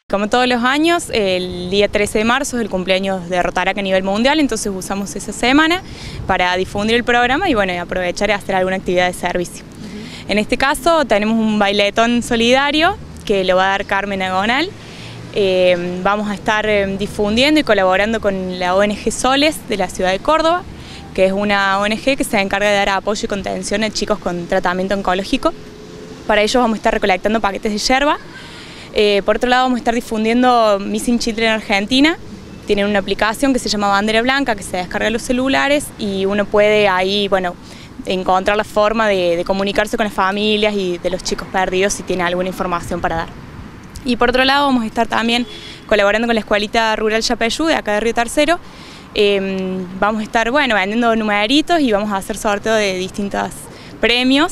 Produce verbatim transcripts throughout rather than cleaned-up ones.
Como todos los años, el día trece de marzo es el cumpleaños de Rotaract a nivel mundial, entonces usamos esa semana para difundir el programa y bueno, aprovechar y hacer alguna actividad de servicio. Uh-huh. En este caso tenemos un bailetón solidario que lo va a dar Carmen Agonal. Eh, vamos a estar eh, difundiendo y colaborando con la O N G Soles de la ciudad de Córdoba, que es una O N G que se encarga de dar apoyo y contención a chicos con tratamiento oncológico. Para ello vamos a estar recolectando paquetes de yerba. Eh, por otro lado vamos a estar difundiendo Missing Children Argentina. Tienen una aplicación que se llama Bandera Blanca que se descarga en los celulares y uno puede ahí, bueno, encontrar la forma de, de comunicarse con las familias y de los chicos perdidos si tiene alguna información para dar. Y por otro lado vamos a estar también colaborando con la Escuelita Rural Yapeyú de acá de Río Tercero. Eh, vamos a estar, bueno, vendiendo numeritos y vamos a hacer sorteo de distintos premios.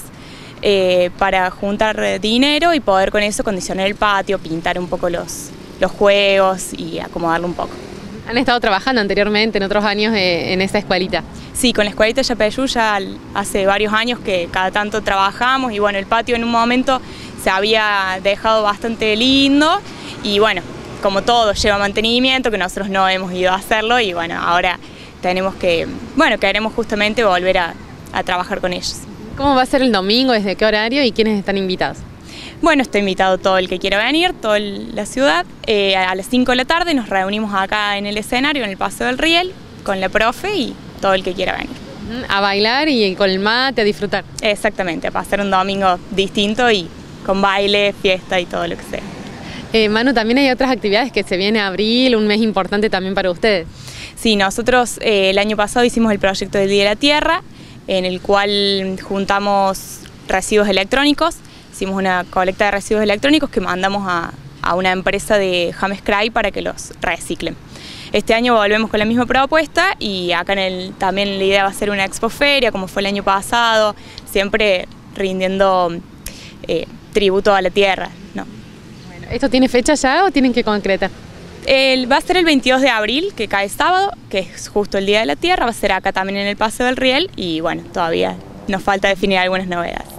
Eh, para juntar dinero y poder con eso condicionar el patio, pintar un poco los, los juegos y acomodarlo un poco. ¿Han estado trabajando anteriormente en otros años eh, en esa escuelita? Sí, con la Escuelita Yapeyú ya hace varios años que cada tanto trabajamos y bueno, el patio en un momento se había dejado bastante lindo y bueno, como todo lleva mantenimiento, que nosotros no hemos ido a hacerlo y bueno, ahora tenemos que, bueno, queremos justamente volver a, a trabajar con ellos. ¿Cómo va a ser el domingo? ¿Desde qué horario? ¿Y quiénes están invitados? Bueno, está invitado todo el que quiera venir, toda la ciudad. Eh, a las cinco de la tarde nos reunimos acá en el escenario, en el Paseo del Riel, con la profe y todo el que quiera venir. A bailar y con el mate, a disfrutar. Exactamente, a pasar un domingo distinto y con baile, fiesta y todo lo que sea. Eh, Manu, también hay otras actividades que se viene abril, un mes importante también para ustedes. Sí, nosotros eh, el año pasado hicimos el proyecto del Día de la Tierra, en el cual juntamos residuos electrónicos, hicimos una colecta de residuos electrónicos que mandamos a, a una empresa de James Cray para que los reciclen. Este año volvemos con la misma propuesta y acá en el, también la idea va a ser una expoferia, como fue el año pasado, siempre rindiendo eh, tributo a la tierra, ¿no? Bueno, ¿esto tiene fecha ya o tienen que concretar? El, va a ser el veintidós de abril, que cae sábado, que es justo el Día de la Tierra, va a ser acá también en el Paseo del Riel y bueno, todavía nos falta definir algunas novedades.